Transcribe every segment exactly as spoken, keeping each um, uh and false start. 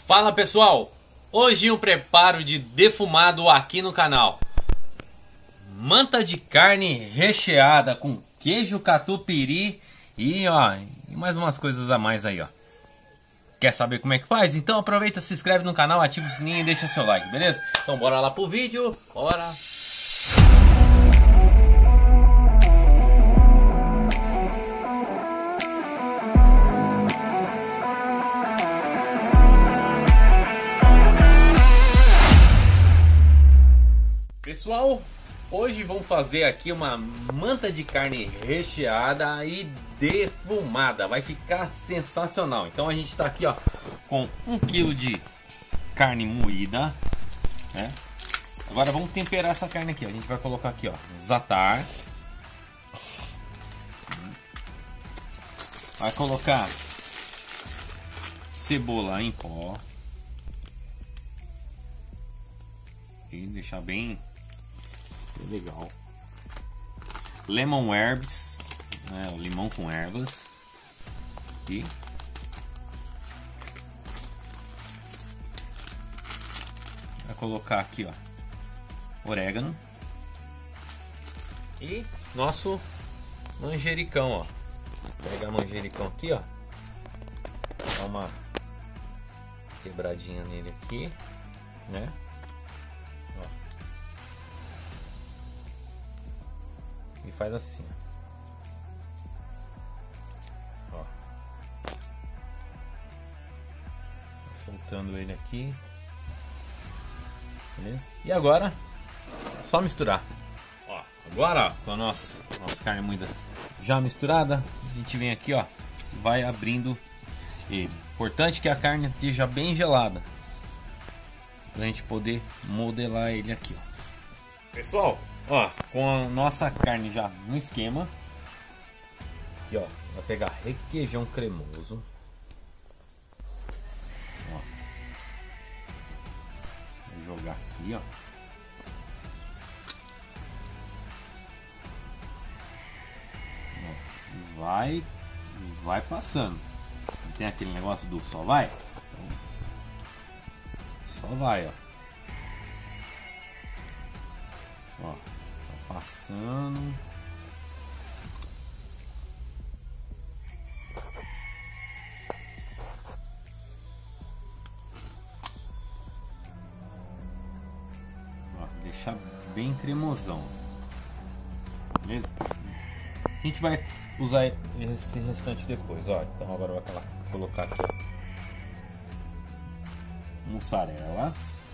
Fala pessoal, hoje um preparo de defumado aqui no canal. Manta de carne recheada com queijo catupiry e ó, e mais umas coisas a mais aí ó. Quer saber como é que faz? Então aproveita, se inscreve no canal, ativa o sininho e deixa seu like, beleza? Então bora lá pro vídeo, bora! Pessoal, hoje vamos fazer aqui uma manta de carne recheada e defumada. Vai ficar sensacional. Então a gente está aqui ó, com um quilo de carne moída, né? Agora vamos temperar essa carne aqui. A gente vai colocar aqui ó, zatar. Vai colocar cebola em pó. E deixar bem legal. Lemon herbs, né, o limão com ervas. E vai colocar aqui, ó, orégano e nosso manjericão, ó. Vou pegar manjericão aqui, ó. Dar uma quebradinha nele aqui, né? E faz assim, ó. Soltando ele aqui, beleza? E agora só misturar. Ó, agora ó, com a nossa, nossa carne moída já misturada, a gente vem aqui ó, vai abrindo ele. Importante que a carne esteja bem gelada pra gente poder modelar ele aqui, ó. Pessoal, ó, com a nossa carne já no esquema, aqui ó, vai pegar requeijão cremoso, ó, vou jogar aqui ó, ó, vai, vai passando, não tem aquele negócio do só vai, então, só vai ó, ó. Passando. Ó, deixar bem cremosão. Beleza? A gente vai usar esse restante depois, ó. Então agora eu vou colocar aqui mussarela.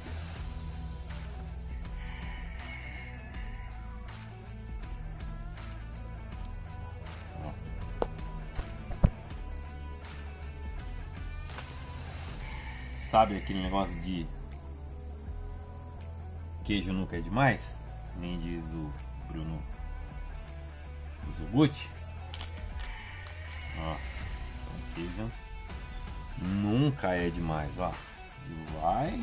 Sabe aquele negócio de queijo nunca é demais? Nem diz o Bruno Zubuti. Ó, o queijo nunca é demais, ó. E vai.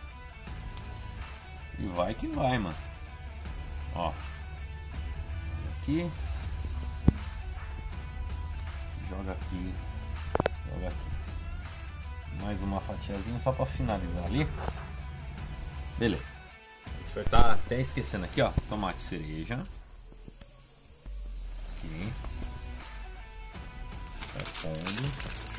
E vai que vai, mano. Ó. Aqui. Joga aqui. Joga aqui. Mais uma fatiazinha só para finalizar ali. Beleza. A gente vai estar até esquecendo aqui, ó, tomate cereja. Aqui. Vai pondo.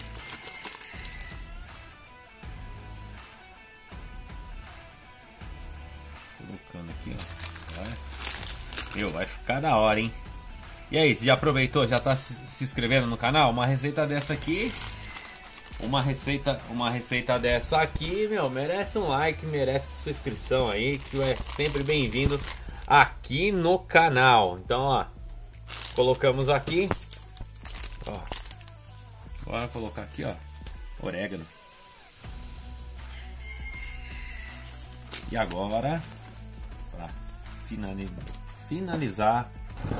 Colocando aqui, ó. Vai. Meu, vai ficar da hora, hein? E aí, você já aproveitou? Já tá se inscrevendo no canal? Uma receita dessa aqui. Uma receita, uma receita dessa aqui, meu, merece um like, merece sua inscrição aí, que é sempre bem-vindo aqui no canal. Então, ó, colocamos aqui, ó, bora colocar aqui, ó, orégano. E agora, para finalizar, finalizar,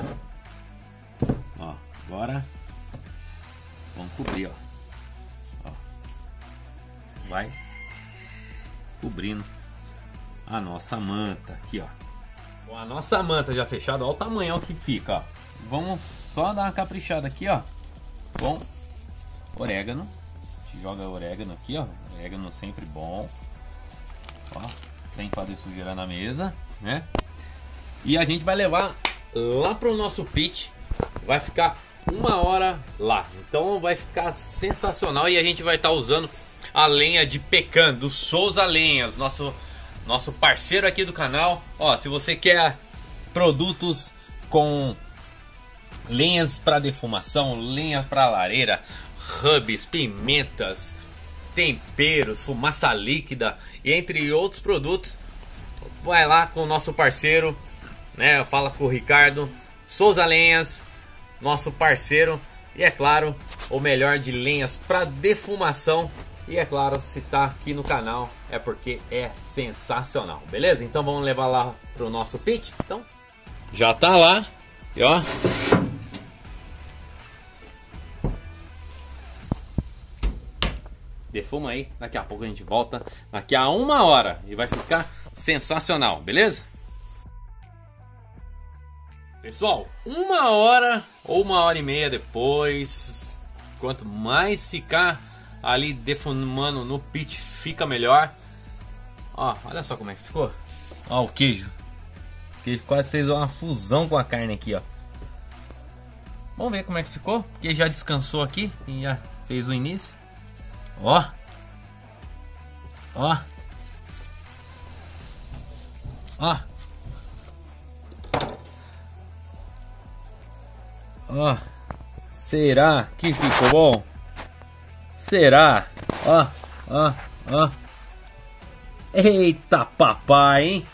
ó, agora vamos cobrir, ó. Vai cobrindo a nossa manta aqui, ó. Com a nossa manta já fechada, olha o tamanho que fica, ó. Vamos só dar uma caprichada aqui, ó, com orégano. gente joga orégano aqui, ó. Orégano sempre bom. Ó, sem fazer sujeira na mesa, né? E a gente vai levar lá pro nosso pit. Vai ficar uma hora lá. Então vai ficar sensacional. E a gente vai estar tá usando a lenha de pecan do Souza Lenhas, nosso, nosso parceiro aqui do canal. Ó, se você quer produtos com lenhas para defumação, lenha para lareira, hubs, pimentas, temperos, fumaça líquida e entre outros produtos, vai lá com o nosso parceiro, né? Fala com o Ricardo, Souza Lenhas, nosso parceiro. E é claro, o melhor de lenhas para defumação. E é claro, se tá aqui no canal é porque é sensacional, beleza? Então vamos levar lá pro nosso pit. Então já tá lá, e ó, defuma aí, daqui a pouco a gente volta daqui a uma hora e vai ficar sensacional, beleza? Pessoal, uma hora ou uma hora e meia depois, quanto mais ficar ali defumando no pit, fica melhor. Ó, olha só como é que ficou. Ó o queijo. O queijo quase fez uma fusão com a carne aqui, ó. Vamos ver como é que ficou, porque já descansou aqui e já fez o início. Ó, ó, ó, ó. Será que ficou bom? Será? Ó, ó, ó. Eita papai, hein?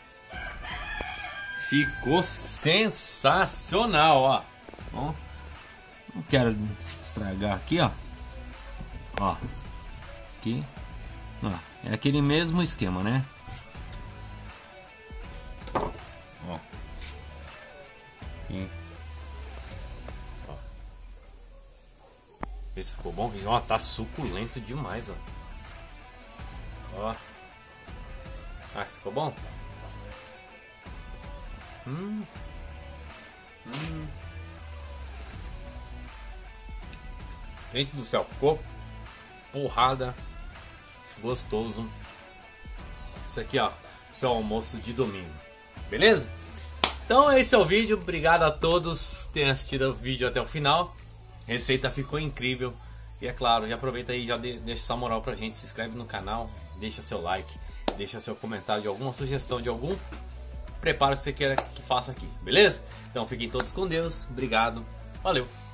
Ficou sensacional, ó. Ó, não quero estragar aqui, ó. Ó, aqui, ó, é aquele mesmo esquema, né? Ó, aqui, ó. Vê se ficou bom. E ó, tá suculento demais, ó. Ó, ah, ficou bom? Hum, hum. Gente do céu, ficou porrada, gostoso. Isso aqui, ó, seu almoço de domingo, beleza? Então esse é o vídeo, obrigado a todos que tenham assistido o vídeo até o final. A receita ficou incrível. E é claro, já aproveita aí, já deixa essa moral pra gente, se inscreve no canal, deixa seu like, deixa seu comentário de alguma sugestão, de algum preparo que você queira que faça aqui, beleza? Então fiquem todos com Deus, obrigado, valeu!